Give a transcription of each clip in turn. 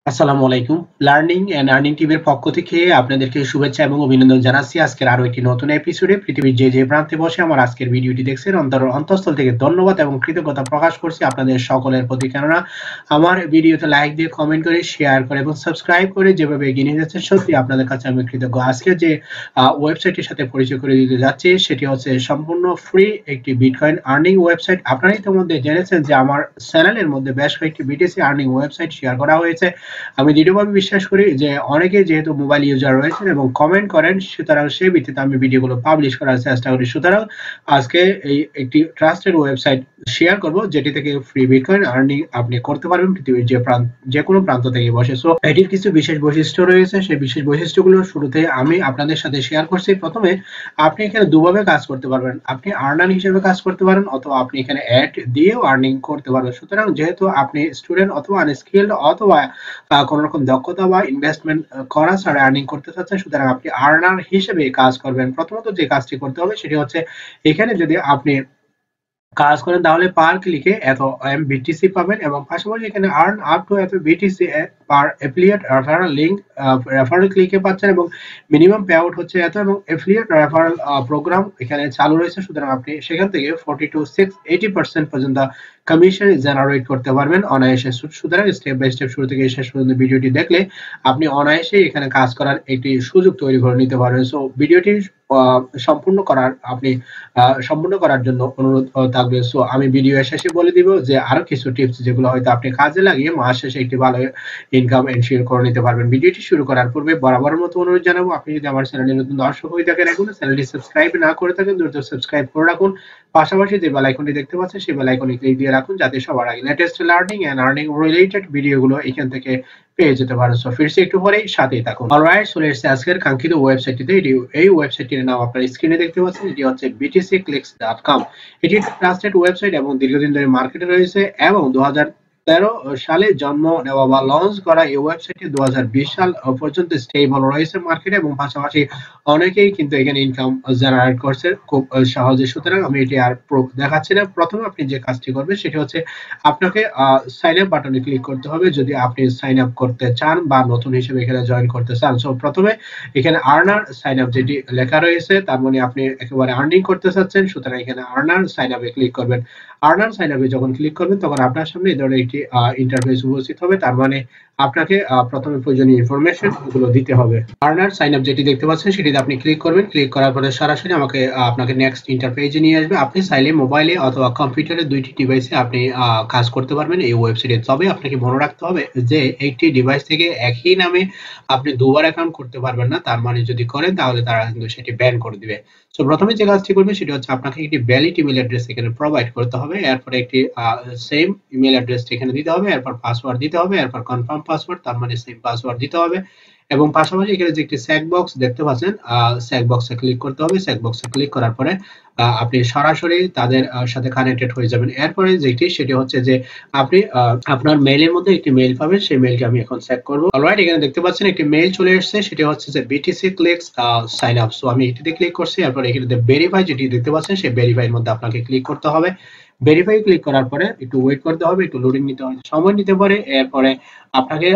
আসসালামু আলাইকুম। Learning and earning টিমের পক্ষ থেকে আপনাদেরকে শুভেচ্ছা এবং অভিনন্দন জানাচ্ছি। আজকের আরো একটি নতুন এপিসোডে পৃথিবীর যে প্রান্তে বসে আমার আজকের ভিডিওটি দেখছেন অন্তঃস্থল থেকে ধন্যবাদ এবং কৃতজ্ঞতা প্রকাশ করছি আপনাদের সকলের প্রতি। কেননা আমার ভিডিওতে লাইক দিয়ে, কমেন্ট করে, শেয়ার করে এবং সাবস্ক্রাইব করে যেভাবে এগিয়ে নিয়ে যাচ্ছেন, সত্যি আপনাদের কাছে আমি কৃতজ্ঞ। আজকে যে ওয়েবসাইটের সাথে পরিচয় করে দিতে যাচ্ছি সেটি হচ্ছে সম্পূর্ণ ফ্রি একটি বিটকয়েন আর্নিং ওয়েবসাইট। আপনারা ইতিমধ্যে জেনেছেন যে আমার চ্যানেলের মধ্যে বেশ কয়েকটি বিটিসি আর্নিং ওয়েবসাইট শেয়ার করা হয়েছে। আমি দৃঢ়ভাবে বিশ্বাস করি যে অনেকে যেহেতু মোবাইল ইউজার রয়েছেন এবং কমেন্ট করেন, সুতরাং সেই ভিত্তিতে আমি ভিডিওগুলো পাবলিশ করার চেষ্টা করি। সুতরাং আজকে এই একটি ট্রাস্টেড ওয়েবসাইট শেয়ার করব যেটি থেকে ফ্রি বিটকয়েন আর্নিং আপনি করতে পারবেন পৃথিবীর যে কোনো প্রান্ত থেকে বসে। সো এটির কিছু বিশেষ বৈশিষ্ট্য রয়েছে, সেই বিশেষ বৈশিষ্ট্যগুলো শুরুতে আমি আপনাদের সাথে শেয়ার করছি। প্রথমে আপনি এখানে দুভাবে কাজ করতে পারবেন, আপনি আর্নার হিসেবে কাজ করতে পারেন অথবা আপনি এখানে অ্যাড দিয়েও আর্নিং করতে পারবেন। সুতরাং যেহেতু আপনি স্টুডেন্ট অথবা আনস্কিলড অথবা কোন রকম দক্ষতা বা ইনভেস্টমেন্ট করা ছাড়া আর্নিং করতে চাচ্ছেন, সুতরাং আপনি আর্নার হিসেবে কাজ করবেন। প্রথমত যে কাজটি করতে হবে সেটি হচ্ছে, এখানে যদি আপনি কাজ করেন তাহলে পার ক্লিকে এত বিটিসি পাবেন এবং পাশাপাশি এখানে আর্ন আপ টু এত BTC per affiliate referral link referral ক্লিকে পাচ্ছেন এবং মিনিমাম পে আউট হচ্ছে এত এবং এফিলিয়েট রেফারেল প্রোগ্রাম এখানে চালু রয়েছে। সুতরাং আপনি সেখান থেকে 40 to 80% পর্যন্ত কমিশন জেনারেট করতে পারবেন অনায়াসে। সুতরাং স্টেপ বাই স্টেপ শুরু থেকে শেষ পর্যন্ত ভিডিওটি দেখলে আপনি অনায়াসে এখানে কাজ করার একটি সুযোগ তৈরি করে নিতে পারবেন। সো ভিডিওটি সম্পূর্ণ করার জন্য অনুরোধ থাকবে। সো আমি ভিডিও শেষে বলে দিব যে আরো কিছু টিপস যেগুলো হয়তো আপনি কাজে লাগিয়ে মাস শেষে একটি ভালো ইনকাম এনশিওর করে নিতে পারবেন। ভিডিওটি শুরু করার পূর্বে বরাবরের মতো অনুরোধ জানাবো, আপনি যদি আমার চ্যানেলে নতুন দর্শক হয়ে থাকেন, এখনো চ্যানেলটি সাবস্ক্রাইব না করে থাকেন দ্রুত সাবস্ক্রাইব করে রাখুন। পাশাপাশি যে বেল আইকনটি দেখতে পাচ্ছেন সেই বেল আইকনে ক্লিক দিয়ে রাখুন যাতে সবার আগে latest learning and earning related ভিডিওগুলো এখান থেকে পেয়ে যেতে পারেন। সো ফিরছি একটু পরেই, সাথেই থাকুন। অলরাইট, চলে এসেছে আজকের কাঙ্ক্ষিত ওয়েবসাইটটিতে। এই ওয়েবসাইটটির নাম আপনার স্ক্রিনে দেখতে পাচ্ছেন, এটি হচ্ছে btcclicks.com। এটি ট্রাস্টেড ওয়েবসাইট এবং দীর্ঘদিন ধরে মার্কেটে রয়েছে এবং 2013 সালে জন্ম নেওয়া বা লঞ্চ করা এই ওয়েবসাইটটি 2020 সাল পর্যন্ত স্টেবল রয়েছে মার্কেটে এবং পাশাপাশি অনেকেই কিন্তু এখানে ইনকাম জেনারেট করছে খুব সহজে। সুতরাং আমি এটি আর প্রুফ দেখাচ্ছি না। প্রথমে আপনি যে কাজটি করবেন সেটি হচ্ছে, আপনাকে সাইন আপ বাটনে ক্লিক করতে হবে যদি আপনি সাইন আপ করতে চান বা নতুন হিসেবে এখানে জয়েন করতে চান। সো প্রথমে এখানে আর্নার সাইন আপ যেটি লেখা রয়েছে, তার মানে আপনি একেবারে আর্নিং করতে চাচ্ছেন, সুতরাং এখানে আর্নার সাইন আপে ক্লিক করবেন। আর্নার সাইন আপে যখন ক্লিক করবেন তখন আপনার সামনে এই ধরনের একটি ইন্টারফেস উপস্থিত হবে। তার মানে আপনাকে প্রথমে প্রয়োজনীয় ইনফরমেশন গুলো দিতে হবে। আর্নার সাইন আপ যেটি দেখতে পাচ্ছেন সেটিতে আপনি ক্লিক করবেন। ক্লিক করার পরে সরাসরি আপনাকে নেক্সট ইন্টারপেজে নিয়ে আসবে। আপনি চাইলে মোবাইলে অথবা কম্পিউটারে দুইটি ডিভাইসে আপনি কাজ করতে পারবেন এই ওয়েবসাইটে। তবে আপনাকে মনে রাখতে হবে যে একটি ডিভাইস থেকে একই নামে আপনি দুবার অ্যাকাউন্ট করতে পারবেন না। তার মানে যদি করেন তাহলে তারা কিন্তু সেটি ব্যান করে দিবে। সো প্রথমে যে কাজটি করবেন সেটি হচ্ছে, আপনাকে একটি ভ্যালিড ইমেল অ্যাড্রেস এখানে প্রোভাইড করতে হবে। এরপরে একটি সেম ইমেল অ্যাড্রেস এখানে দিতে হবে, এরপর পাসওয়ার্ড দিতে হবে, এরপর কনফার্ম পাসওয়ার্ড, তার মানে সেম পাসওয়ার্ড দিতে হবে এবং পাশাপাশি এখানে যে একটি চেক বক্স দেখতে পাচ্ছেন, চেক বক্সে ক্লিক করতে হবে। চেক বক্সে ক্লিক করার পরে আপনি সরাসরি তাদের সাথে কানেক্টেড হয়ে যাবেন। এরপরে যেটি সেটি হচ্ছে যে আপনি আপনার মেইলের মধ্যে একটি মেইল পাবেন, সেই মেইলকে আমি এখন চেক করব। অলরাইট, এখানে দেখতে পাচ্ছেন একটি মেইল চলে এসেছে, সেটি হচ্ছে যে BTC clicks sign up. So আমি এটিতে ক্লিক করছি। এরপর এখানে ভেরিফাই যেটি দেখতে পাচ্ছেন সেই ভেরিফাই এর মধ্যে আপনাকে ক্লিক করতে হবে। ভেরিফাই ক্লিক করার পরে একটু ওয়েট করতে হবে, একটু লোডিং নিতে হবে, সময় নিতে পারে। এরপরে আপনাকে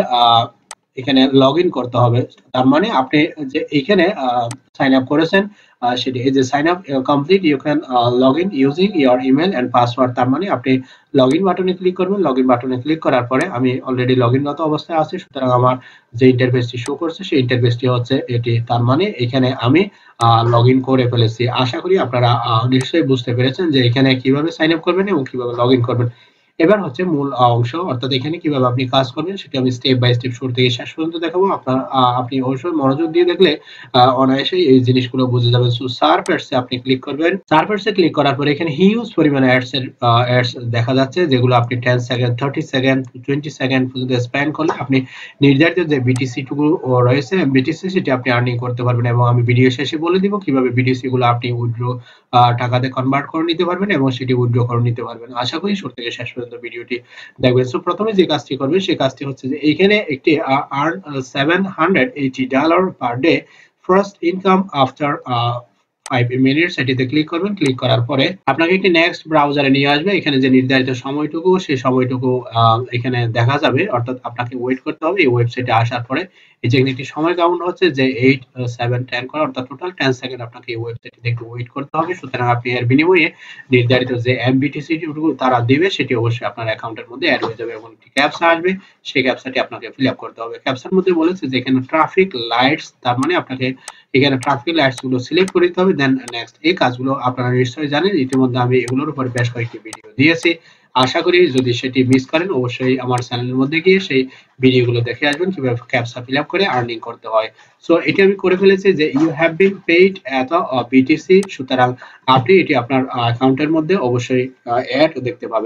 এখানে লগইন করতে হবে। তার মানে আপনি যে এখানে সাইন আপ করেছেন সেটি এই যে sign up complete, you can log in using your email and password. তার মানে আপনি লগইন বাটনে ক্লিক করবেন। লগইন বাটনে ক্লিক করার পরে আমি অলরেডি লগইনরত অবস্থায় আছি, সুতরাং আমার যে ইন্টারফেসটি শো করছে সেই ইন্টারফেসটি হচ্ছে এটি। তার মানে এখানে আমি লগইন করে ফেলেছি। আশা করি আপনারা নিশ্চয়ই বুঝতে পেরেছেন যে এখানে কিভাবে সাইন আপ করবেন এবং কিভাবে লগইন করবেন। এবার হচ্ছে মূল অংশ, অর্থাৎ এখানে কিভাবে আপনি কাজ করবেন সেটা আমি স্টেপ বাই স্টেপ শুরু থেকে শেষ পর্যন্ত দেখাবো। আপনি অবশ্যই মনোযোগ দিয়ে দেখলে অনায়াসেই এই জিনিসগুলো বুঝে যাবেন। সো সার্ফেসে আপনি ক্লিক করবেন। সার্ফেসে ক্লিক করার পরে এখানে হিউজ পরিমাণে অ্যাডস দেখা যাচ্ছে, যেগুলো আপনি 10 সেকেন্ড, 30 সেকেন্ড, 20 সেকেন্ড পর্যন্ত স্পেন্ড করলে আপনি নির্ধারিত যে বিটিসি টুকু রয়েছে বিটিসি, সেটি আপনি আর্নিং করতে পারবেন এবং আমি ভিডিও শেষে বলে দিব কিভাবে বিটিসি গুলো আপনি উইথড্র টাকাতে কনভার্ট করে নিতে পারবেন এবং সেটি উইথড্র করে নিতে পারবেন। আশা করি শুরু থেকে শেষ পর্যন্ত ভিডিওটি দেখবেন। সো প্রথমে যে কাজটি করবেন সেই কাজটি হচ্ছে যে এখানে একটি earn $780 per day first income after 5 minutes এটিতে ক্লিক করবেন। ক্লিক করার পরে আপনাকে একটি নেক্সট ব্রাউজারে নিয়ে আসবে। এখানে যে নির্ধারিত সময়টুকু সেই সময়টুকু এখানে দেখা যাবে, অর্থাৎ আপনাকে ওয়েট করতে হবে। এই ওয়েবসাইটে আসার পরে এই যে একটি সময় কাউন্ট হচ্ছে যে 8 7 10 করে, অর্থাৎ টোটাল 10 সেকেন্ড আপনাকে এই ওয়েবসাইটে একটু ওয়েট করতে হবে। সুতরাং আপনি এর বিনিময়ে নির্ধারিত যে এমবিটিসি টুকু তারা দিবে সেটি অবশ্যই আপনার অ্যাকাউন্টের মধ্যে অ্যাড হয়ে যাবে এবং একটি ক্যাপচা আসবে। সেই ক্যাপচাটি আপনাকে ফিল আপ করতে হবে। ক্যাপচার মধ্যে বলেছে যে এখানে ট্রাফিক লাইটস, তার মানে আপনাকে এখানে ট্রাফিক লাইটস গুলো সিলেক্ট করে দিতে হবে। দেন নেক্সট এই কাজগুলো আপনারা নিশ্চয়ই জানেন, ইতিমধ্যে আমি এগুলোর উপর বেশ কয়েকটি ভিডিও দিয়েছি। আশা করি যদি সেটি মিস করেন অবশ্যই আমার চ্যানেলের মধ্যে গিয়ে সেই ভিডিওগুলো দেখে আসবেন কিভাবে ক্যাপচা ফিল আপ করে আর্নিং করতে হয়। সো এটি আমি করে ফেলেছি যে ইউ হ্যাভ বিন পেইড এত বিটিসি, সুতরাং আপনি এটি আপনার অ্যাকাউন্টের মধ্যে অবশ্যই অ্যাড দেখতে পাবেন।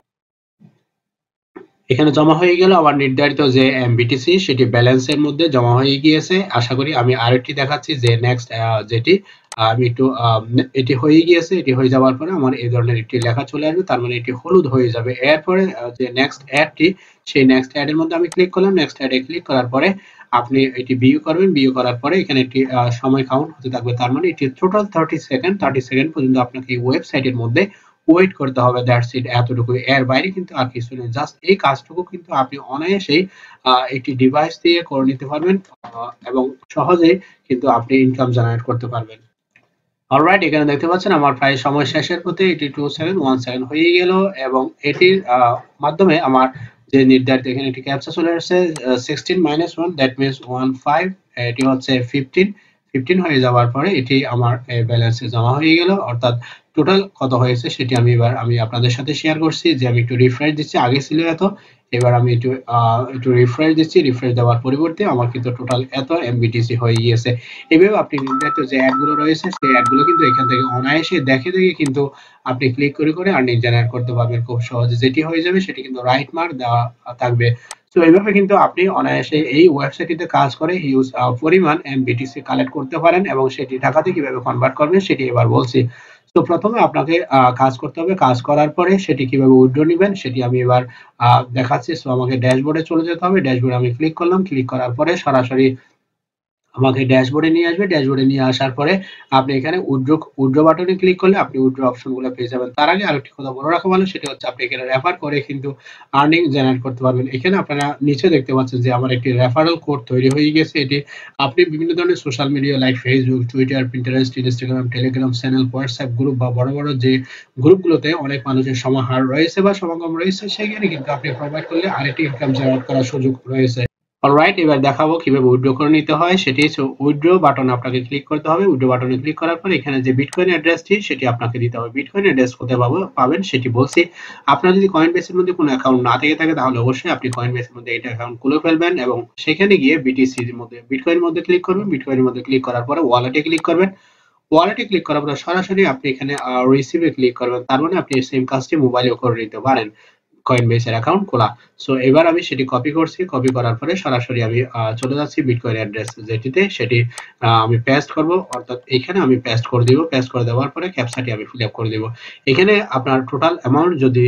এখানে জমা হয়ে গেল আমার নির্ধারিত যে এমবিটিসি, সেটি ব্যালেন্সের মধ্যে জমা হয়ে গিয়েছে। আশা করি আমি আরেকটি দেখাচ্ছি যে নেক্সট যেটি আমি একটু এটি হয়ে গিয়েছে। এটি হয়ে যাওয়ার পরে আমার এই ধরনের একটি লেখা চলে আসবে, তার মানে এটি হলুদ হয়ে যাবে। এরপরে যে নেক্সট অ্যাডটি, সেই নেক্সট অ্যাডের মধ্যে আমি ক্লিক করলাম। নেক্সট অ্যাডে ক্লিক করার পরে আপনি এটি ভিউ করবেন। ভিউ করার পরে এখানে একটি সময় কাউন্ট হতে থাকবে, তার মানে এটি টোটাল 30 সেকেন্ড পর্যন্ত আপনাকে এই ওয়েবসাইটের মধ্যে ওয়েট করতে হবে। দ্যাটস ইট, এতটুকু। এর বাইরে কিন্তু আর কিছু নেই। জাস্ট এই কাজটুকু কিন্তু আপনি অনায়াসেই একটি ডিভাইস দিয়ে করে নিতে পারবেন এবং সহজেই কিন্তু আপনি ইনকাম জেনারেট করতে পারবেন। অলরাইট, এখানে দেখতে পাচ্ছেন আমার প্রায় সময় শেষের পথে। এটি 2 সেকেন্ড 1 সেকেন্ড হয়ে গেল এবং এটির মাধ্যমে আমার যে নির্ধারিত এখানে একটি ক্যাপচা চলে আসছে 16 - 1 দ্যাট মিন্স 15, এটি হচ্ছে 15 হয়ে যাওয়ার পরে এটি আমার ব্যালেন্সে জমা হয়ে গেল। অর্থাৎ টোটাল কত হয়েছে সেটি আমি আপনাদের সাথে শেয়ার করছি। যে আমি একটু রিফ্রেশ দিচ্ছি, আগে ছিল এত, এবার আমি একটু রিফ্রেশ দিচ্ছি। রিফ্রেশ দেওয়ার পরিবর্তে আমার কিন্তু টোটাল এত এমবিটিসি হয়ে গিয়েছে। এভাবে আপনি নির্ধারিত যে অ্যাডগুলো রয়েছে সেই অ্যাডগুলো কিন্তু এখান থেকে অনায়াসে দেখে কিন্তু আপনি ক্লিক করে আর্নিং জেনারেট করতে পারবেন খুব সহজে। যেটি হয়ে যাবে সেটি কিন্তু রাইট মার্ক দেওয়া থাকবে। তো এইভাবে কিন্তু আপনি অনায়াসে এই ওয়েবসাইটটিতে কাজ করে হিউজ পরিমাণ এমবিটিসি কালেক্ট করতে পারেন এবং সেটি টাকাতে কিভাবে কনভার্ট করবেন সেটি এবার বলছি। তো প্রথমে আপনাকে কাজ করতে হবে। কাজ করার পরে সেটি কিভাবে উইথড্র নিবেন সেটি আমি এবার দেখাচ্ছি। সো আমাকে ড্যাশবোর্ডে চলে যেতে হবে। ড্যাশবোর্ডে আমি ক্লিক করলাম। ক্লিক করার পরে সরাসরি আমাকে ড্যাশবোর্ডে নিয়ে আসবে। ড্যাশবোর্ডে নিয়ে আসার পরে আপনি এখানে উইথড্র বাটনে ক্লিক করলে আপনি উইথড্র অপশনগুলো পেয়ে যাবেন। তার আগে আরেকটি কথা বলে রাখা ভালো, সেটা হচ্ছে আপনি এখানে রেফার করে কিন্তু আর্নিং জেনারেট করতে পারবেন। এখানে আপনারা নিচে দেখতে পাচ্ছেন যে আমার একটি রেফারেল কোড তৈরি হয়ে গেছে। এটি আপনি বিভিন্ন ধরনের social media like Facebook, Twitter, Pinterest, Instagram, Telegram channel, WhatsApp group বা বড় যে গ্রুপগুলোতে অনেক মানুষের সমাহার রয়েছে বা সমাগম রয়েছে, সেখানে কিন্তু আপনি প্রোভাইড করলে আরেকটি ইনকাম জেনারেট করার সুযোগ রয়েছে। অলরাইট, এবার দেখাবো কিভাবে উইথড্র করে নিতে হয়। সেটি হচ্ছে উইথড্র বাটনে আপনাকে ক্লিক করতে হবে। উইথড্র বাটনে ক্লিক করার পর এখানে যে বিটকয়েন অ্যাড্রেসটি সেটি আপনাকে দিতে হবে। বিটকয়েন অ্যাড্রেস কোথায় পাবেন সেটি বলছি। আপনার যদি কয়েনবেসের মধ্যে কোনো অ্যাকাউন্ট না থেকে থাকে তাহলে অবশ্যই আপনি কয়েনবেসের মধ্যে এটা অ্যাকাউন্ট খুলে ফেলবেন এবং সেখানে গিয়ে বিটিসির মধ্যে বিটকয়েনের মধ্যে ক্লিক করবেন। বিটকয়েনের মধ্যে ক্লিক করার পরে ওয়ালেটে ক্লিক করবেন। ওয়ালেটে ক্লিক করার পরে সরাসরি আপনি এখানে রিসিভে ক্লিক করবেন। তার মানে আপনি সেম কাজটি মোবাইলেও করে নিতে পারেন। কয়েনবেস এর অ্যাকাউন্ট খোলা। সো এবার আমি সেটি কপি করছি। কপি করার পরে সরাসরি আমি চলে যাচ্ছি বিটকয়েন অ্যাড্রেস যেটিতে, সেটি আমি পেস্ট করব। অর্থাৎ এখানে আমি পেস্ট করে দিব। পেস্ট করে দেওয়ার পরে ক্যাপচাটি আমি ফিল আপ করে দিব। এখানে আপনার টোটাল অ্যামাউন্ট যদি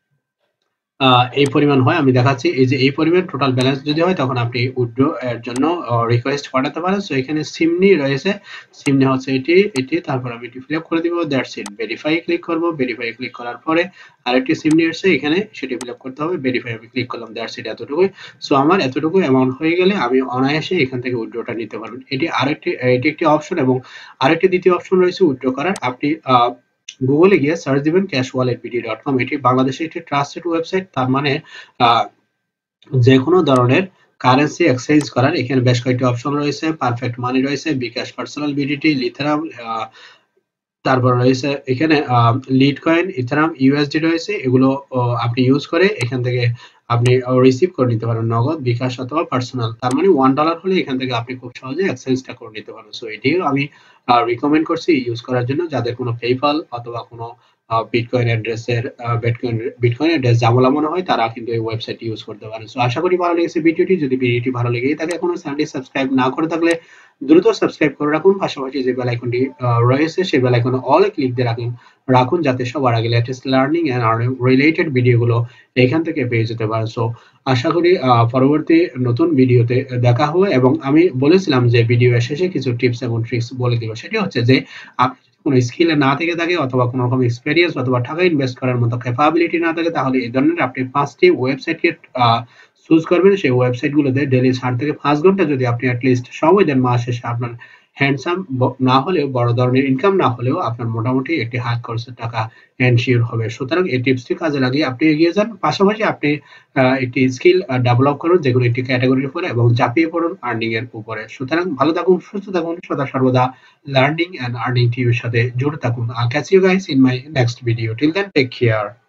এই পরিমাণ হয় আমি দেখাচ্ছি। এই যে এই পরিমাণ টোটাল ব্যালেন্স যদি হয় তখন আপনি উইথড্র এর জন্য রিকোয়েস্ট পাঠাতে পারেন। সো এখানে সিমনি রয়েছে। সিমনি হচ্ছে এটি তারপর আমি এটি ফিল আপ করে দিব। That's it. ভেরিফাই ক্লিক করব। ভেরিফাই ক্লিক করার পরে আরেকটি সিমনি আসছে, এখানে সেটি ফিল আপ করতে হবে। ভেরিফাই আমি ক্লিক করলাম। দ্যাটস ইট, এতটুকুই। সো আমার এতটুকু অ্যামাউন্ট হয়ে গেলে আমি অনায়াসে এখান থেকে উইথড্রটা নিতে পারবেন। এটি একটি অপশন এবং আরেকটি দ্বিতীয় অপশন রয়েছে উইথড্র করার। আপনি গুগলে গিয়ে সার্চ দিবেন cashwalletbd.com। এটি বাংলাদেশের একটি ট্রাস্টেড ওয়েবসাইট। তার মানে যে কোনো ধরনের কারেন্সি এক্সচেঞ্জ করার এখানে বেশ কয়েকটি অপশন রয়েছে। পারফেক্ট মানি রয়েছে, বিকাশ পার্সোনাল বিডিটি, লিথারাম, তারপর রয়েছে এখানে লিটকয়েন, ইথারাম, ইউএসডি রয়েছে। এগুলো আপনি ইউজ করে এখান থেকে আপনি রিসিভ করে নিতে পারেন নগদ, বিকাশ অথবা পার্সোনাল। তার মানে $1 হলে এখান থেকে আপনি খুব সহজে এক্সচেঞ্জটা করে নিতে পারেন। সো এটিও আমি রিকমেন্ড করছি ইউজ করার জন্য যাদের কোনো পেপাল অথবা কোনো বিটকয়েন অ্যাড্রেস ঝামেলা মনে হয় তারা কিন্তু এই ওয়েবসাইট ইউজ করতে পারেন। সো আশা করি ভালো লেগেছে ভিডিওটি। যদি ভিডিওটি ভালো লেগেই থাকে এখনো চ্যানেলটি সাবস্ক্রাইব না করে থাকলে দ্রুত সাবস্ক্রাইব করে রাখুন। পাশাপাশি যে বেল আইকনটি রয়েছে সেই বেল আইকনে অল ক্লিক দিয়ে রাখুন যাতে সবার আগে লেটেস্ট লার্নিং এন্ড রিলেটেড ভিডিওগুলো এখান থেকে পেয়ে যেতে পারেন। সো আশা করি পরবর্তী নতুন ভিডিওতে দেখা হবে এবং আমি বলেছিলাম যে ভিডিও শেষে কিছু টিপস এবং ট্রিক্স বলে দিব। সেটি হচ্ছে যে আপনি কোনো স্কিলে না থেকে থাকে অথবা কোনো রকম এক্সপেরিয়েন্স অথবা টাকা ইনভেস্ট করার মতো ক্যাপাবিলিটি না থাকে, তাহলে এই ধরনের আপনি 5টি ওয়েবসাইটকে চুজ করবেন। সেই ওয়েবসাইটগুলোতে ডেইলি 4 থেকে 5 ঘন্টা যদি আপনি এটলিস্ট সময় দেন, মাস শেষে আপনার হ্যান্ডসাম না হলেও বড় ধরনের ইনকাম না হলেও আপনার মোটামুটি একটি হাত খরচের টাকা এনশিওর হবে। সুতরাং এই টিপসটি কাজে লাগিয়ে আপনি এগিয়ে যান। পাশাপাশি আপনি একটি স্কিল ডেভেলপ করুন যেগুলো একটি ক্যাটাগরির উপরে এবং ঝাঁপিয়ে পড়ুন আর্নিং এর উপরে। সুতরাং ভালো থাকুন, সুস্থ থাকুন, সদা সর্বদা লার্নিং এন্ড আর্নিং টিভির সাথে জুড়ে থাকুন। I'll catch you guys in my next video. Till then, take care.